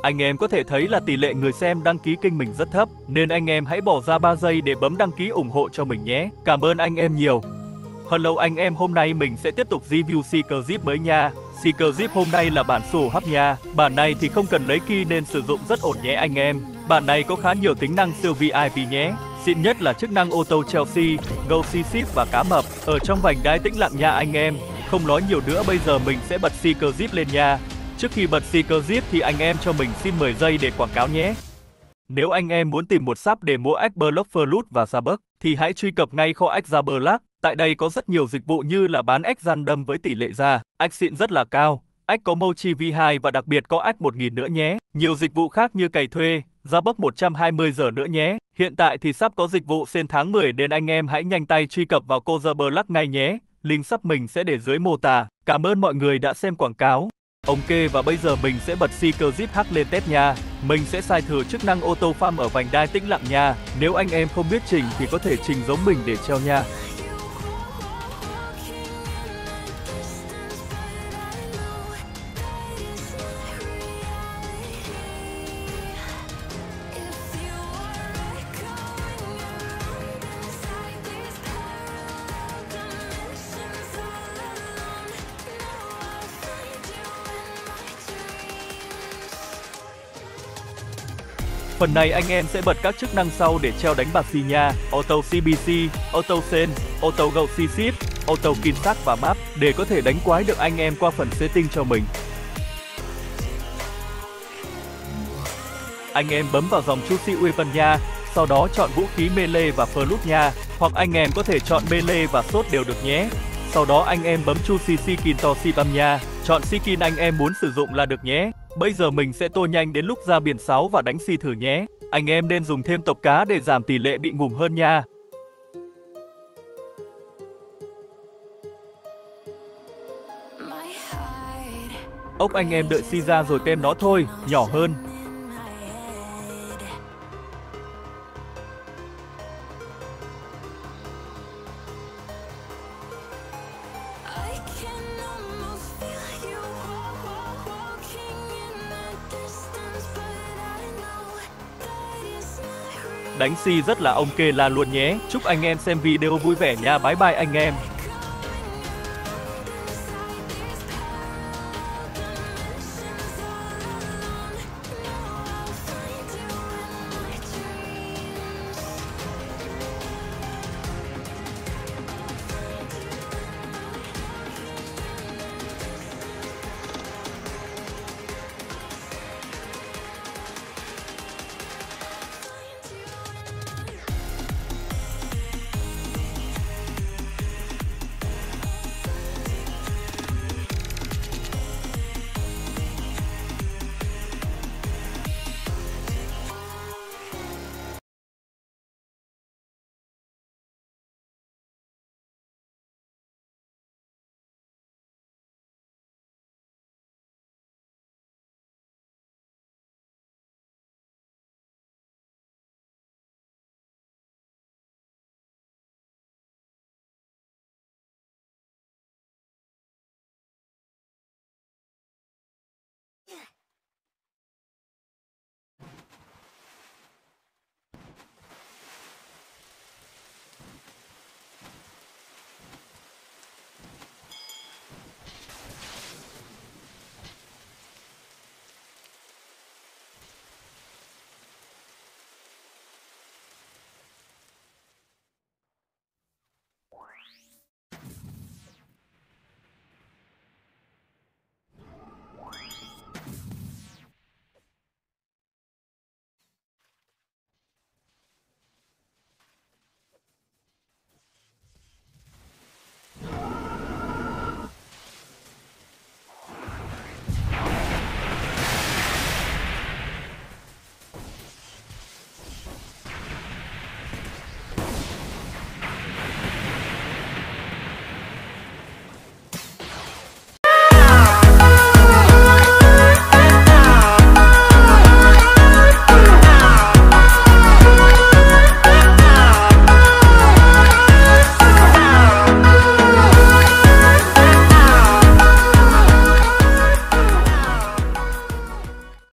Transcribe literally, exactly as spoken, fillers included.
Anh em có thể thấy là tỷ lệ người xem đăng ký kênh mình rất thấp, nên anh em hãy bỏ ra ba giây để bấm đăng ký ủng hộ cho mình nhé. Cảm ơn anh em nhiều. Hello anh em, hôm nay mình sẽ tiếp tục review Seeker Zip mới nha. Seeker Zip hôm nay là bản sổ hấp nha. Bản này thì không cần lấy key nên sử dụng rất ổn nhé anh em. Bản này có khá nhiều tính năng siêu vi ai pi nhé. Xịn nhất là chức năng auto Chelsea, Go Ship và cá mập ở trong vành đai tĩnh lặng nha anh em. Không nói nhiều nữa, bây giờ mình sẽ bật Seeker Zip lên nha. Trước khi bật Seeker Zip thì anh em cho mình xin mười giây để quảng cáo nhé. Nếu anh em muốn tìm một shop để mua Adblock Flood và Zabug thì hãy truy cập ngay kho Adblock. Tại đây có rất nhiều dịch vụ như là bán ếch random với tỷ lệ ra, ếch xịn rất là cao, ếch có Mochi vê hai và đặc biệt có ếch một nghìn nữa nhé. Nhiều dịch vụ khác như cày thuê, Zabug một trăm hai mươi giờ nữa nhé. Hiện tại thì sắp có dịch vụ sale tháng mười nên anh em hãy nhanh tay truy cập vào Cozablock ngay nhé. Link shop mình sẽ để dưới mô tả. Cảm ơn mọi người đã xem quảng cáo. Ok, và bây giờ mình sẽ bật Seeker Zip hack lên test nha. Mình sẽ xài thử chức năng auto farm ở vành đai tĩnh lặng nha. Nếu anh em không biết trình thì có thể trình giống mình để treo nha. Phần này anh em sẽ bật các chức năng sau để treo đánh bạc xì nha: Auto xê bê xê, Auto Send, Auto Go Ship, Auto Kinsack và Map để có thể đánh quái được anh em qua phần setting cho mình. Anh em bấm vào dòng Choose Weapon nha, sau đó chọn vũ khí melee và flood nha, hoặc anh em có thể chọn melee và shot đều được nhé. Sau đó anh em bấm Choose Skin to Sipam nha, chọn skin anh em muốn sử dụng là được nhé. Bây giờ mình sẽ tô nhanh đến lúc ra biển sáu và đánh xì thử nhé. Anh em nên dùng thêm tộc cá để giảm tỷ lệ bị ngủm hơn nha. Ốc anh em đợi xì ra rồi tem nó thôi, nhỏ hơn. Đánh xì rất là ok là luôn nhé. Chúc anh em xem video vui vẻ nha. Bye bye anh em.